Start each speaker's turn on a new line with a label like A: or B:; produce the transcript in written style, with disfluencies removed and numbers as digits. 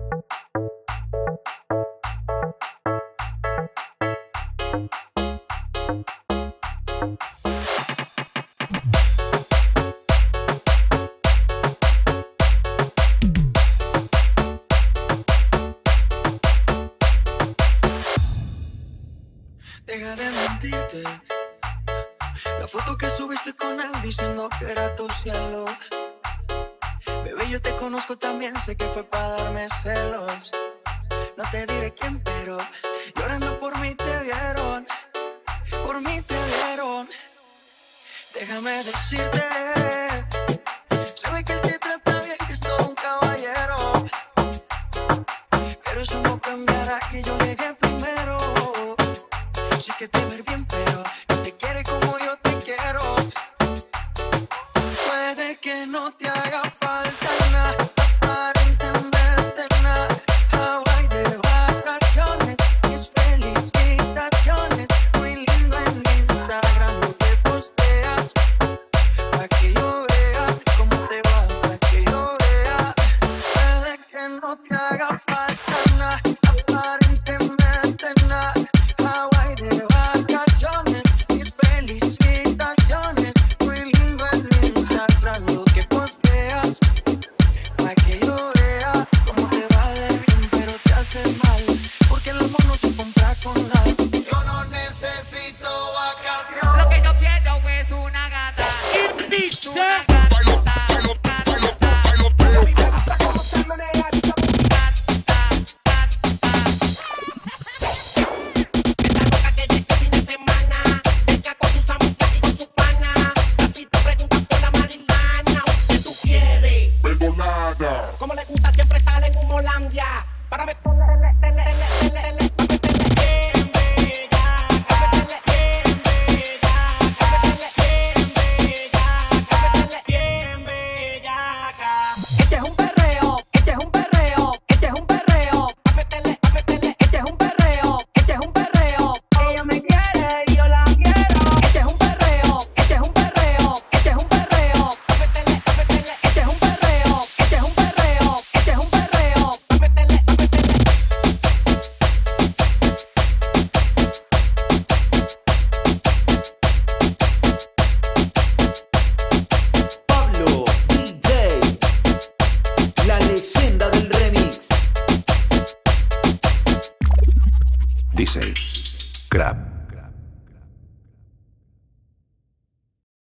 A: Deja de mentirte. La foto que subiste con él diciendo que era tu cielo. Bebé, yo te conozco también, sé que fue para darme celos. No te diré quién, pero llorando por mí te vieron. Por mí te vieron. Déjame decirte, se ve que él te trata bien, que es todo un caballero. Pero eso no cambiará que yo llegué primero. Sé que te ver bien, pero no te quiere como yo te quiero. Puede que no te haga falta nada, aparentemente nada. Hawaii de vacaciones, mis felicitaciones. Muy lindo en Instagram lo que posteas, pa' que yo vea cómo te va, pa' que yo vea. Puede que no te haga falta nada, aparentemente nada. Hawaii de vacaciones, mis felicitaciones. Muy lindo en Instagram lo que posteas, pa' que yo vea cómo te va de bien, pero te hace mal, porque el amor no se compra con nada. Yo no necesito vacaciones.
B: Lo que yo quiero es una gata. Una gata.
C: Como le gusta siempre estar en Humolandia. Para meterle bien bellaca. Este es un perreo, este es un perreo, este es un perreo. Este es un perreo, este es un perreo. Ella me quiere y yo la quiero. Este es un perreo, este es un perreo, este es un perreo. Este es un perreo, este es un perreo, este es un perreo.
D: Pablo DJ, la leyenda del remix.
E: DJ Crab.